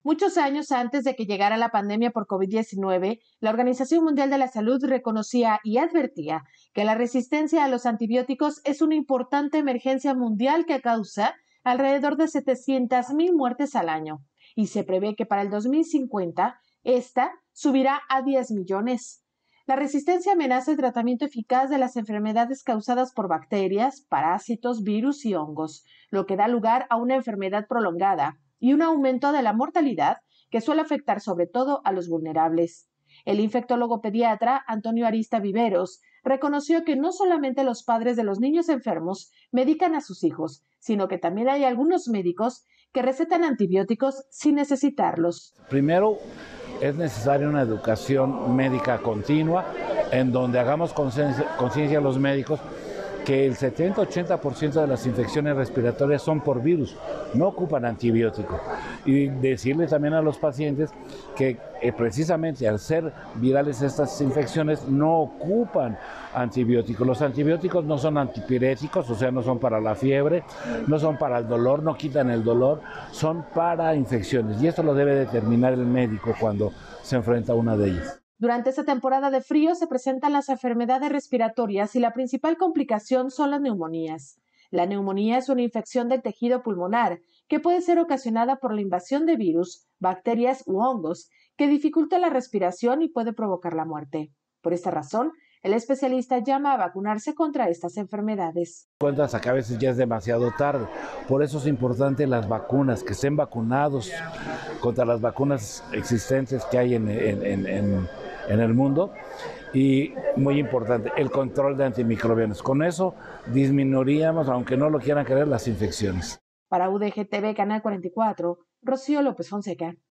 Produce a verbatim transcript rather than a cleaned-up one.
Muchos años antes de que llegara la pandemia por COVID diecinueve, la Organización Mundial de la Salud reconocía y advertía que la resistencia a los antibióticos es una importante emergencia mundial que causa alrededor de setecientas mil muertes al año, y se prevé que para el dos mil cincuenta esta subirá a diez millones. La resistencia amenaza el tratamiento eficaz de las enfermedades causadas por bacterias, parásitos, virus y hongos, lo que da lugar a una enfermedad prolongada y un aumento de la mortalidad que suele afectar sobre todo a los vulnerables. El infectólogo pediatra Antonio Arista Viveros reconoció que no solamente los padres de los niños enfermos medican a sus hijos, sino que también hay algunos médicos que recetan antibióticos sin necesitarlos. Primero, es necesaria una educación médica continua en donde hagamos conciencia a los médicos que el setenta a ochenta por ciento de las infecciones respiratorias son por virus, no ocupan antibiótico. Y decirle también a los pacientes que eh, precisamente al ser virales estas infecciones no ocupan antibióticos. Los antibióticos no son antipiréticos, o sea, no son para la fiebre, no son para el dolor, no quitan el dolor, son para infecciones. Y esto lo debe determinar el médico cuando se enfrenta a una de ellas. Durante esta temporada de frío se presentan las enfermedades respiratorias y la principal complicación son las neumonías. La neumonía es una infección del tejido pulmonar que puede ser ocasionada por la invasión de virus, bacterias u hongos que dificulta la respiración y puede provocar la muerte. Por esta razón, el especialista llama a vacunarse contra estas enfermedades. Cuentas acá a veces ya es demasiado tarde, por eso es importante las vacunas, que estén vacunados contra las vacunas existentes que hay en, en, en, en, en el mundo. Y muy importante, el control de antimicrobianos. Con eso disminuiríamos, aunque no lo quieran creer, las infecciones. Para U D G T V, Canal cuarenta y cuatro, Rocío López Fonseca.